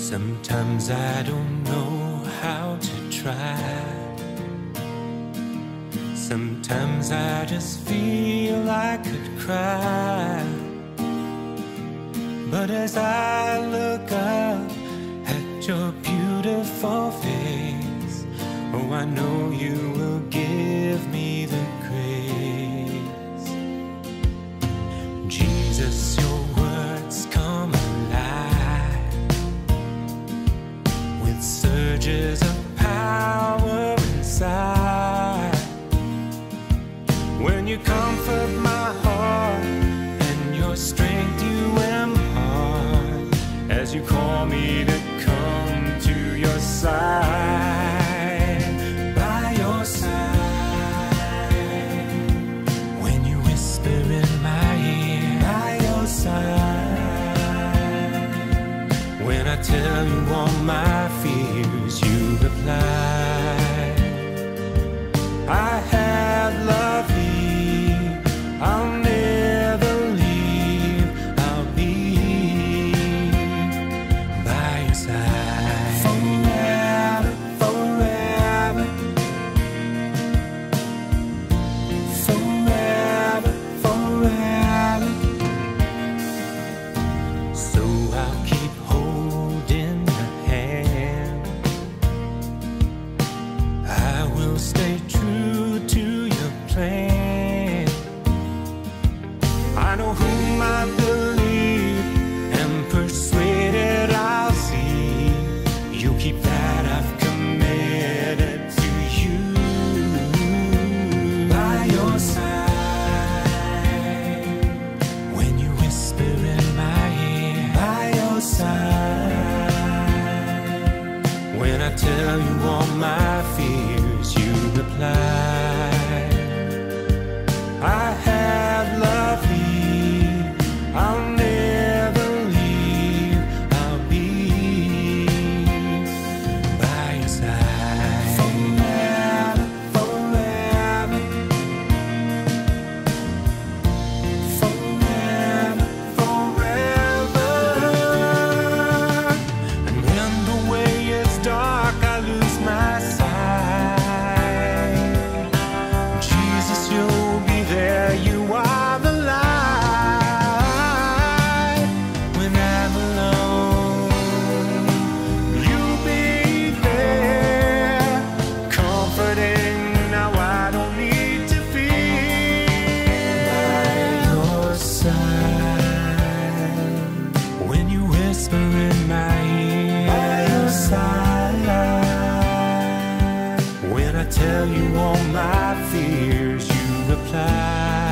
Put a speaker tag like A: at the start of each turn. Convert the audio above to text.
A: Sometimes I don't know how to try. Sometimes I just feel I could cry. But as I look up at your beautiful face, oh, I know you will give me the grace. Jesus, your words come alive with surges of power inside. When you comfort my heart and your strength you impart, as you call me to come to your side, by your side. When you whisper in my ear, by your side. When I tell you all my fears, you reply. I have loved thee, I'll never leave, I'll be by your side. Forever, forever, forever, forever. So I'll keep holding your hand. I will stay true to your plan. I know whom I believe, am persuaded I'll see. You'll keep that I've committed to you. By your side. When you whisper in my ear, by your side. When I tell you all my fears, you reply. I have loved thee, I'll never leave, I'll be by your side. Forever, forever, forever, forever. And when the way is dark, I lose my sight. Jesus, you'll be there, you are the light. When I'm alone, you'll be there, comforting. Now I don't need to fear. By your side. When you whisper in my ear, by your side. When I tell you all my fears, you reply.